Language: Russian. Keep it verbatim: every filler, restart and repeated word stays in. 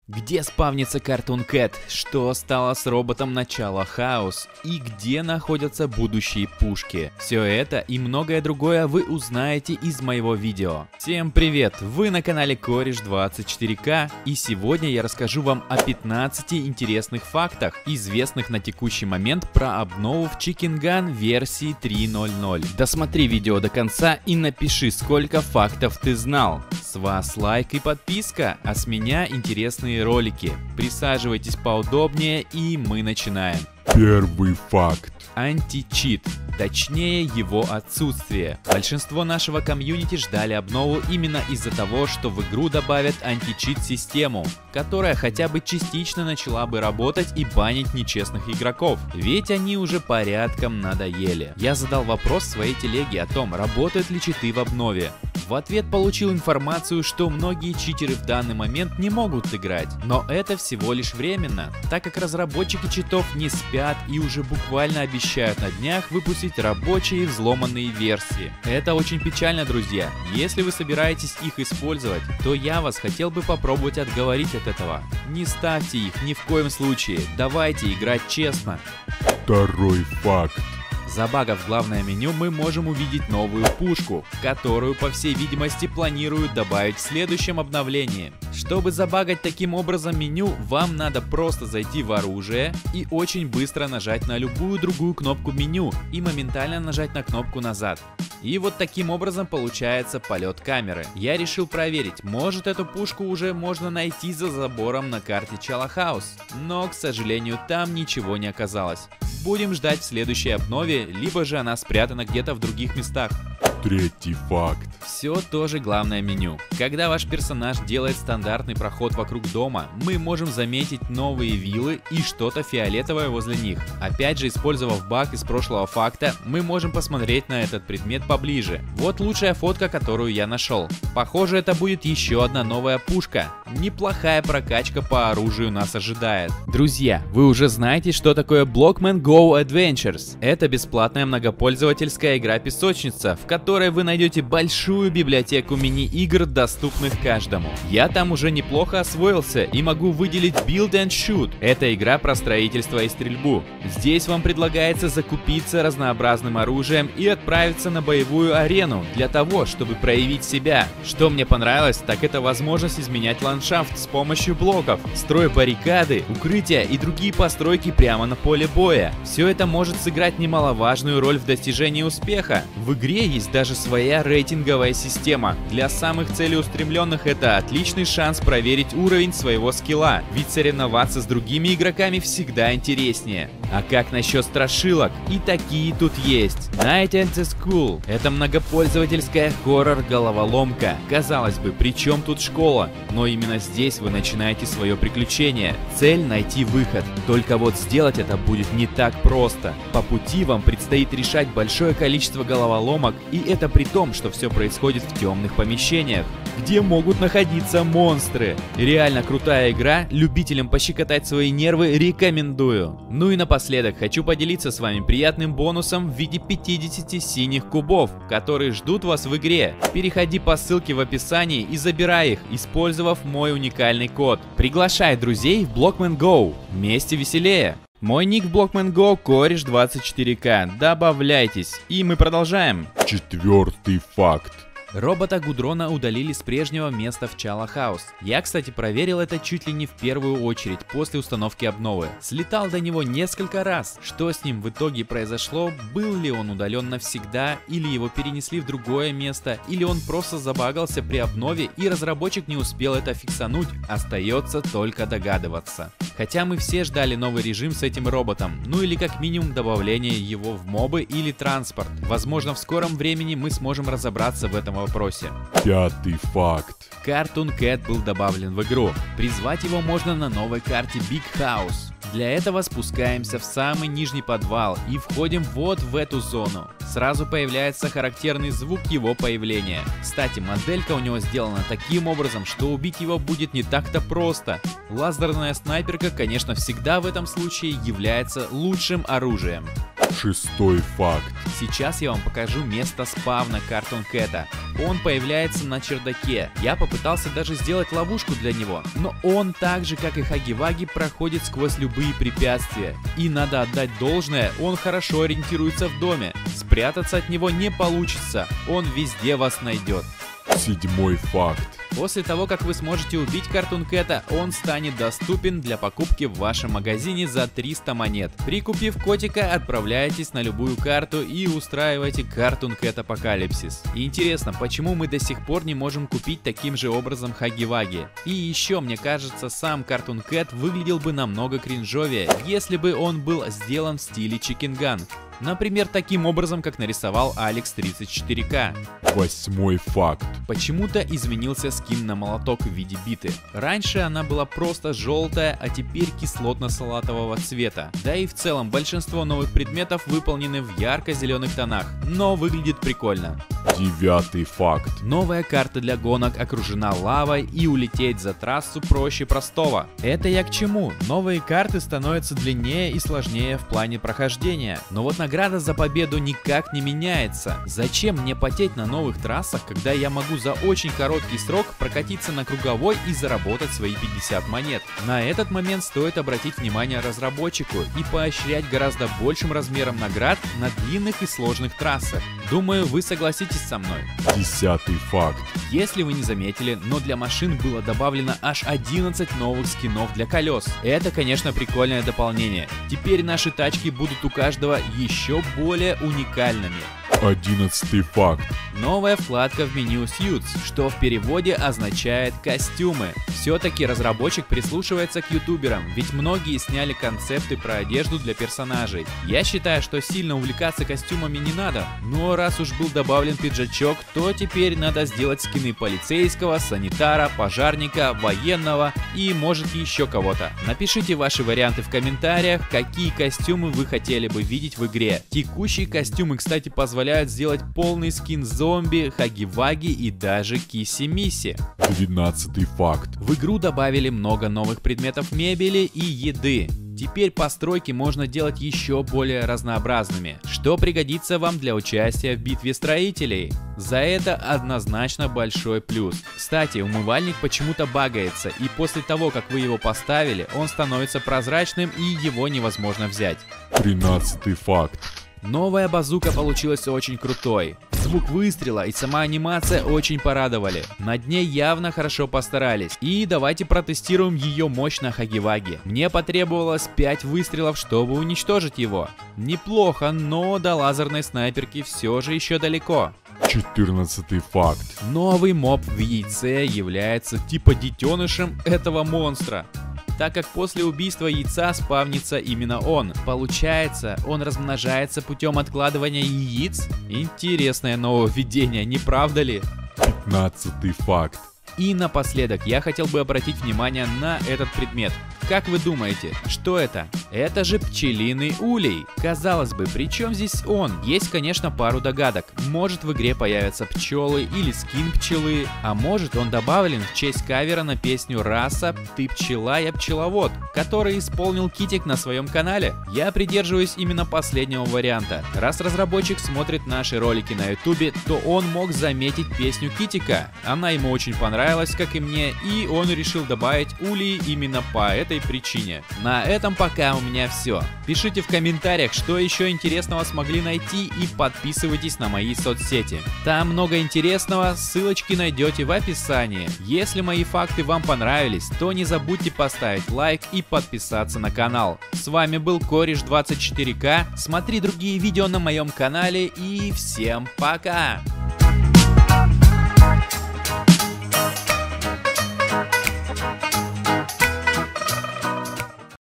Где спавнится Cartoon Cat? Что стало с роботом начала Хаус? И где находятся будущие пушки? Все это и многое другое вы узнаете из моего видео. Всем привет! Вы на канале Кореш двадцать четыре ка, и сегодня я расскажу вам о пятнадцати интересных фактах, известных на текущий момент про обнову в Chicken Gun версии три ноль ноль. Досмотри видео до конца и напиши, сколько фактов ты знал. С вас лайк и подписка, а с меня интересные ролики. Присаживайтесь поудобнее, и мы начинаем. Первый факт. Античит, точнее его отсутствие. Большинство нашего комьюнити ждали обнову именно из-за того, что в игру добавят античит-систему, которая хотя бы частично начала бы работать и банить нечестных игроков, ведь они уже порядком надоели. Я задал вопрос в своей телеге о том, работают ли читы в обнове. В ответ получил информацию, что многие читеры в данный момент не могут играть, но это всего лишь временно, так как разработчики читов не спят и уже буквально обещают на днях выпустить рабочие взломанные версии. Это очень печально, друзья. Если вы собираетесь их использовать, то я вас хотел бы попробовать отговорить от этого. Не ставьте их ни в коем случае, давайте играть честно. Второй факт. Забагав главное меню, мы можем увидеть новую пушку, которую, по всей видимости, планируют добавить в следующем обновлении. Чтобы забагать таким образом меню, вам надо просто зайти в оружие и очень быстро нажать на любую другую кнопку меню и моментально нажать на кнопку назад. И вот таким образом получается полет камеры. Я решил проверить, может эту пушку уже можно найти за забором на карте Чалахаус, но, к сожалению, там ничего не оказалось. Будем ждать в следующей обнове, либо же она спрятана где-то в других местах. Третий факт. Все тоже главное меню. Когда ваш персонаж делает стандартный проход вокруг дома, мы можем заметить новые виллы и что-то фиолетовое возле них. Опять же, использовав баг из прошлого факта, мы можем посмотреть на этот предмет поближе. Вот лучшая фотка, которую я нашел. Похоже, это будет еще одна новая пушка. Неплохая прокачка по оружию нас ожидает. Друзья, вы уже знаете, что такое Blockman Go Adventures. Это бесплатная многопользовательская игра-песочница, в которой вы найдете большую библиотеку мини-игр, доступных каждому. Я там уже неплохо освоился и могу выделить Build and Shoot. Это игра про строительство и стрельбу. Здесь вам предлагается закупиться разнообразным оружием и отправиться на боевую арену для того, чтобы проявить себя. Что мне понравилось, так это возможность изменять ландшафт с помощью блоков, строя баррикады, укрытия и другие постройки прямо на поле боя. Все это может сыграть немаловажную роль в достижении успеха. В игре есть даже своя рейтинговая система. Для самых целеустремленных это отличный шанс проверить уровень своего скилла, ведь соревноваться с другими игроками всегда интереснее. А как насчет страшилок? И такие тут есть. Night at the School. Это многопользовательская хоррор-головоломка. Казалось бы, при чем тут школа? Но именно здесь вы начинаете свое приключение. Цель — найти выход. Только вот сделать это будет не так просто. По пути вам предстоит решать большое количество головоломок, и это при том, что все происходит в темных помещениях, где могут находиться монстры. Реально крутая игра, любителям пощекотать свои нервы рекомендую. Ну и напоследок хочу поделиться с вами приятным бонусом в виде пятидесяти синих кубов, которые ждут вас в игре. Переходи по ссылке в описании и забирай их, использовав мой уникальный код. Приглашай друзей в Blockman Go. Вместе веселее. Мой ник в Blockman Go Кореш двадцать четыре ка. Добавляйтесь. И мы продолжаем. Четвертый факт. Робота Гудрона удалили с прежнего места в Чалахаус. Я, кстати, проверил это чуть ли не в первую очередь после установки обновы. Слетал до него несколько раз. Что с ним в итоге произошло? Был ли он удален навсегда, или его перенесли в другое место, или он просто забагался при обнове и разработчик не успел это фиксануть? Остается только догадываться. Хотя мы все ждали новый режим с этим роботом, ну или как минимум добавление его в мобы или транспорт. Возможно, в скором времени мы сможем разобраться в этом вопросе. Пятый факт. Cartoon Cat был добавлен в игру. Призвать его можно на новой карте Big House. Для этого спускаемся в самый нижний подвал и входим вот в эту зону. Сразу появляется характерный звук его появления. Кстати, моделька у него сделана таким образом, что убить его будет не так-то просто. Лазерная снайперка, конечно, всегда в этом случае является лучшим оружием. Шестой факт. Сейчас я вам покажу место спавна Cartoon Cat'а. Он появляется на чердаке. Я попытался даже сделать ловушку для него, но он так же, как и Хаги-Ваги, проходит сквозь любые препятствия. И надо отдать должное, он хорошо ориентируется в доме. Спрятаться от него не получится, он везде вас найдет. Седьмой факт. После того, как вы сможете убить Cartoon Cat'а, он станет доступен для покупки в вашем магазине за триста монет. Прикупив котика, отправляйтесь на любую карту и устраивайте Cartoon Cat апокалипсис. И интересно, почему мы до сих пор не можем купить таким же образом Хаги-Ваги? И еще, мне кажется, сам Cartoon Cat выглядел бы намного кринжовее, если бы он был сделан в стиле Chicken Gun. Например, таким образом, как нарисовал Алекс тридцать четыре ка. Восьмой факт. Почему-то изменился скин на молоток в виде биты. Раньше она была просто желтая, а теперь кислотно-салатового цвета. Да и в целом большинство новых предметов выполнены в ярко-зеленых тонах, но выглядит прикольно. Девятый факт. Новая карта для гонок окружена лавой, и улететь за трассу проще простого. Это я к чему? Новые карты становятся длиннее и сложнее в плане прохождения. Но вот награда за победу никак не меняется. Зачем мне потеть на новых трассах, когда я могу за очень короткий срок прокатиться на круговой и заработать свои пятьдесят монет? На этот момент стоит обратить внимание разработчику и поощрять гораздо большим размером наград на длинных и сложных трассах. Думаю, вы согласитесь со мной. Десятый факт. Если вы не заметили, но для машин было добавлено аж одиннадцать новых скинов для колес. Это, конечно, прикольное дополнение. Теперь наши тачки будут у каждого еще более уникальными. Одиннадцатый факт. Новая вкладка в меню Suits, что в переводе означает костюмы. Все-таки разработчик прислушивается к ютуберам, ведь многие сняли концепты про одежду для персонажей. Я считаю, что сильно увлекаться костюмами не надо, но раз уж был добавлен пиджачок, то теперь надо сделать скины полицейского, санитара, пожарника, военного и может еще кого-то. Напишите ваши варианты в комментариях, какие костюмы вы хотели бы видеть в игре. Текущие костюмы, кстати, позволяют сделать полный скин зомби, Хаги-Ваги и даже Кисси-Мисси. Двенадцатый факт. В игру добавили много новых предметов мебели и еды. Теперь постройки можно делать еще более разнообразными, что пригодится вам для участия в битве строителей. За это однозначно большой плюс. Кстати, умывальник почему-то багается, и после того, как вы его поставили, он становится прозрачным и его невозможно взять. Тринадцатый факт. Новая базука получилась очень крутой. Звук выстрела и сама анимация очень порадовали. Над ней явно хорошо постарались. И давайте протестируем ее мощь на Хаги-Ваги. Мне потребовалось пять выстрелов, чтобы уничтожить его. Неплохо, но до лазерной снайперки все же еще далеко. Четырнадцатый факт. Новый моб в яйце является типа детенышем этого монстра, так как после убийства яйца спавнится именно он. Получается, он размножается путем откладывания яиц? Интересное нововведение, не правда ли? Пятнадцатый факт. И напоследок я хотел бы обратить внимание на этот предмет. Как вы думаете, что это? Это же пчелиный улей. Казалось бы, при чем здесь он? Есть, конечно, пару догадок. Может, в игре появятся пчелы или скин пчелы, а может, он добавлен в честь кавера на песню «Раса, ты пчела, я пчеловод», который исполнил Китик на своем канале. Я придерживаюсь именно последнего варианта. Раз разработчик смотрит наши ролики на ютубе, то он мог заметить песню Китика. Она ему очень понравилась, как и мне, и он решил добавить улей именно по этой причине. На этом пока у меня все. Пишите в комментариях, что еще интересного смогли найти, и подписывайтесь на мои соцсети. Там много интересного, ссылочки найдете в описании. Если мои факты вам понравились, то не забудьте поставить лайк и подписаться на канал. С вами был Кореш двадцать четыре ка, смотри другие видео на моем канале и всем пока!